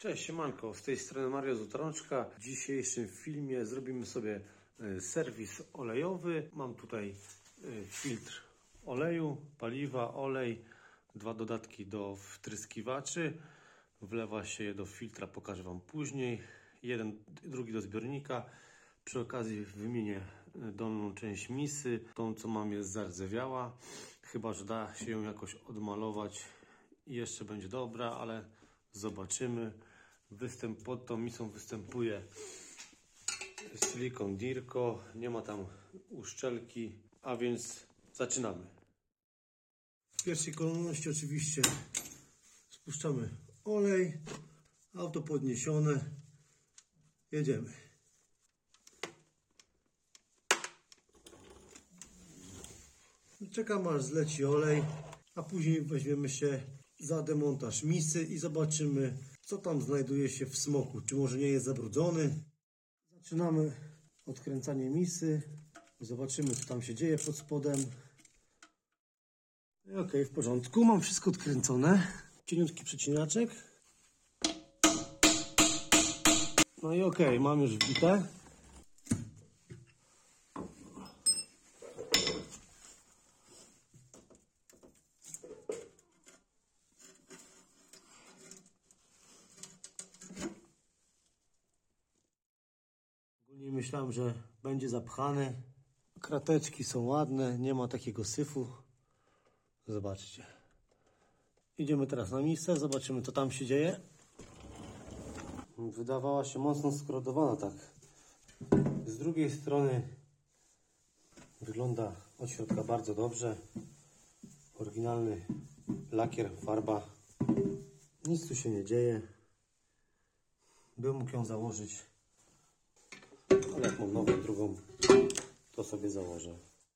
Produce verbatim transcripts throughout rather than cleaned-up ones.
Cześć, siemanko, z tej strony Mario Zutrączka. W dzisiejszym filmie zrobimy sobie serwis olejowy. Mam tutaj filtr oleju, paliwa, olej, dwa dodatki do wtryskiwaczy. Wlewa się je do filtra, pokażę Wam później. Jeden, drugi do zbiornika. Przy okazji wymienię dolną część misy. Tą, co mam, jest zardzewiała. Chyba że da się ją jakoś odmalować i jeszcze będzie dobra, ale zobaczymy. Występ, pod tą misą występuje silikon Dirko. Nie ma tam uszczelki, a więc zaczynamy. W pierwszej kolejności oczywiście spuszczamy olej. Auto podniesione. Jedziemy. Czekam, aż zleci olej, a później weźmiemy się za demontaż misy i zobaczymy, co tam znajduje się w smoku. Czy może nie jest zabrudzony? Zaczynamy odkręcanie misy. Zobaczymy, co tam się dzieje pod spodem. Ok, w porządku. Mam wszystko odkręcone. Cieniutki przecinaczek. No i ok, mam już wbite. Ogólnie myślałem, że będzie zapchany. Krateczki są ładne, nie ma takiego syfu. Zobaczcie. Idziemy teraz na misę, zobaczymy, co tam się dzieje. Wydawała się mocno skorodowana, tak. Z drugiej strony wygląda od środka bardzo dobrze. Oryginalny lakier, farba. Nic tu się nie dzieje. Bym mógł ją założyć, ale jak mam nową, drugą, to sobie założę.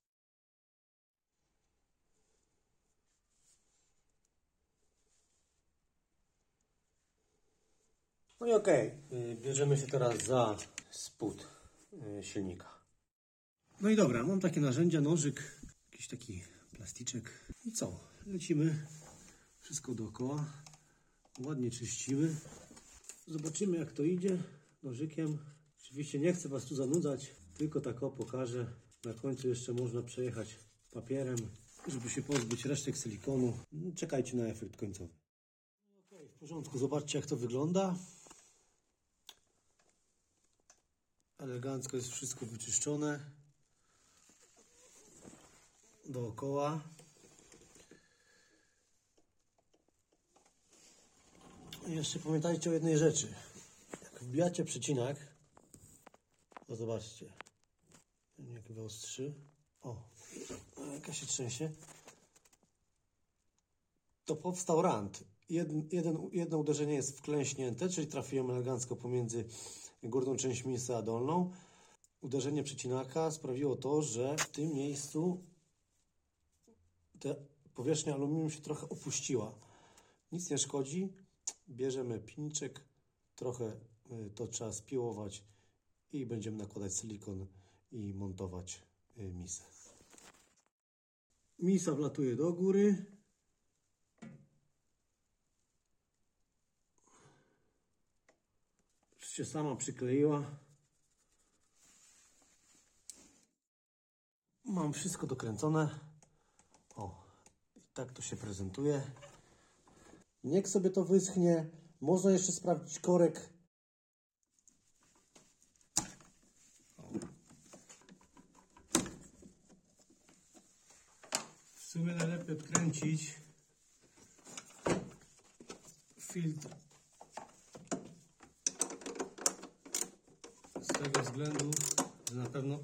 No i ok, bierzemy się teraz za spód silnika. No i dobra, mam takie narzędzia, nożyk, jakiś taki plasticzek. I co? Lecimy wszystko dookoła, ładnie czyścimy. Zobaczymy, jak to idzie nożykiem. Oczywiście nie chcę Was tu zanudzać, tylko tak o pokażę. Na końcu jeszcze można przejechać papierem, żeby się pozbyć resztek silikonu. Czekajcie na efekt końcowy. Ok, w porządku, zobaczcie, jak to wygląda. Elegancko jest wszystko wyczyszczone dookoła. I jeszcze pamiętajcie o jednej rzeczy. Jak wbijacie przecinak, to zobaczcie, jak wyostrzy. O, jaka się trzęsie. To powstał rant. Jeden, jeden, jedno uderzenie jest wklęśnięte, czyli trafiłem elegancko pomiędzy górną część misy a dolną. Uderzenie przecinaka sprawiło to, że w tym miejscu ta powierzchnia aluminium się trochę opuściła. Nic nie szkodzi. Bierzemy pilniczek, trochę to trzeba spiłować i będziemy nakładać silikon i montować misę. Misa wlatuje do góry. Już się sama przykleiła. Mam wszystko dokręcone. O, i tak to się prezentuje. Niech sobie to wyschnie. Można jeszcze sprawdzić korek. W sumie najlepiej odkręcić filtr z tego względu, że na pewno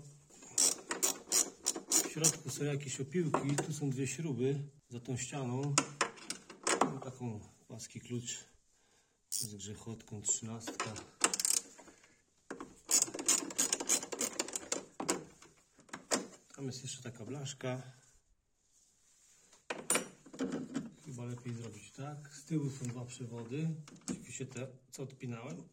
w środku są jakieś opiłki. Tu są dwie śruby za tą ścianą. Mam taką płaski klucz z grzechotką trzynastka. Tam jest jeszcze taka blaszka. Chyba lepiej zrobić tak. Z tyłu są dwa przewody. Oczywiście te, co odpinałem.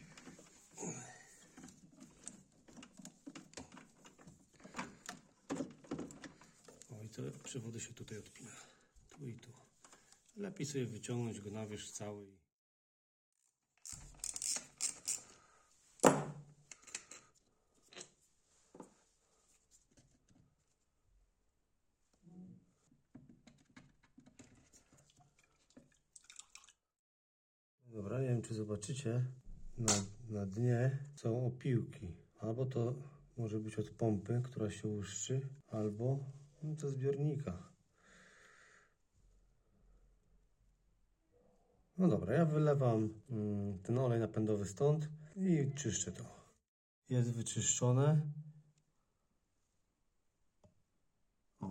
O, i te przewody się tutaj odpina. Tu i tu. Lepiej sobie wyciągnąć go na wierzch cały. czy zobaczycie, na, na dnie są opiłki. Albo to może być od pompy, która się łuszczy, albo no, to zbiornika. No dobra, ja wylewam mm, ten olej napędowy stąd i czyszczę to. Jest wyczyszczone. O.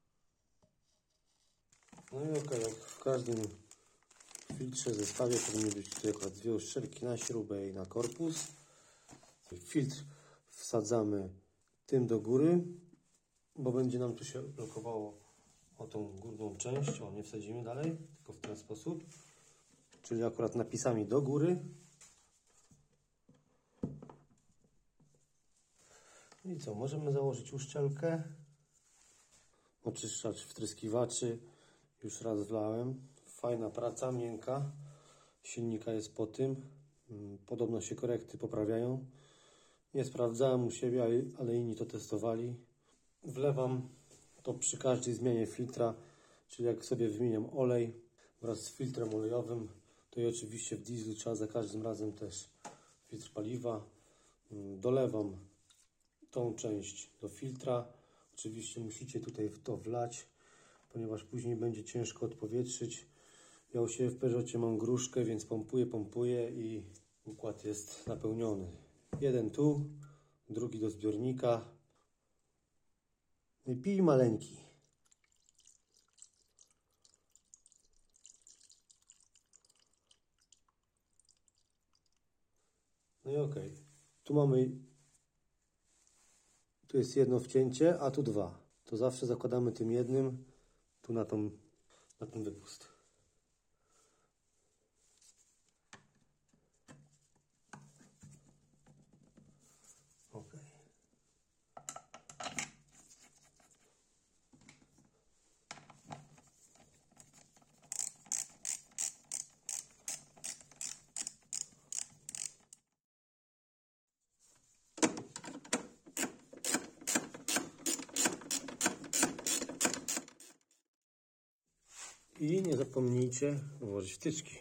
No i ok, jak w każdym filtrze, zestawie powinny być tutaj akurat dwie uszczelki na śrubę i na korpus. Filtr wsadzamy tym do góry, bo będzie nam tu się blokowało o tą górną część. O, nie wsadzimy dalej, tylko w ten sposób. Czyli akurat napisami do góry. I co, możemy założyć uszczelkę. Oczyszczacz wtryskiwaczy już raz wlałem. Fajna praca, miękka. Silnika jest po tym. Podobno się korekty poprawiają. Nie sprawdzałem u siebie, ale inni to testowali. Wlewam to przy każdej zmianie filtra, czyli jak sobie wymieniam olej wraz z filtrem olejowym, to i oczywiście w dieslu trzeba za każdym razem też filtr paliwa. Dolewam tą część do filtra. Oczywiście musicie tutaj w to wlać, ponieważ później będzie ciężko odpowietrzyć. Ja u siebie w Peugeotie mam gruszkę, więc pompuję, pompuję i układ jest napełniony. Jeden tu, drugi do zbiornika. No i pij maleńki. No i ok. Tu mamy, tu jest jedno wcięcie, a tu dwa. To zawsze zakładamy tym jednym tu na, tą, na ten wypust. Ok. I nie zapomnijcie włożyć wtyczki.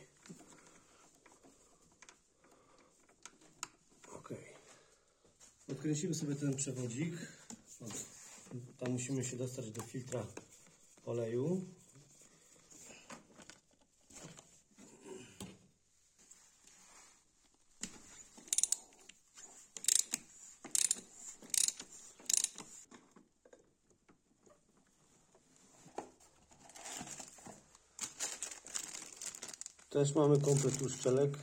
Ok. Odkręcimy sobie ten przewodzik. Tam musimy się dostać do filtra oleju. Też mamy komplet uszczelek.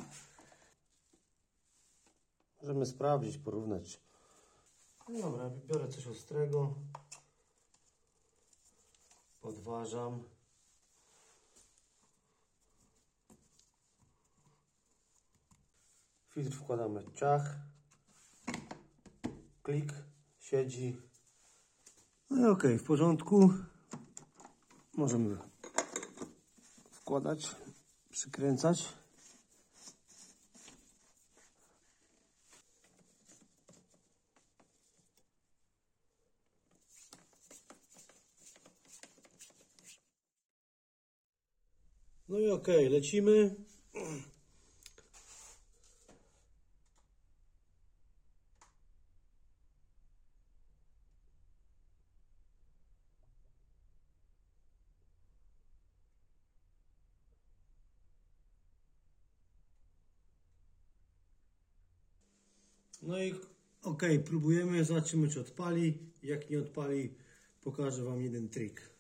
Możemy sprawdzić, porównać. No dobra, biorę coś ostrego. Podważam. Filtr wkładamy ciach. Klik, siedzi. No i ok, w porządku. Możemy wkładać, przykręcać. No i ok, lecimy. No i ok, próbujemy, zobaczymy czy odpali. Jak nie odpali, pokażę Wam jeden trik.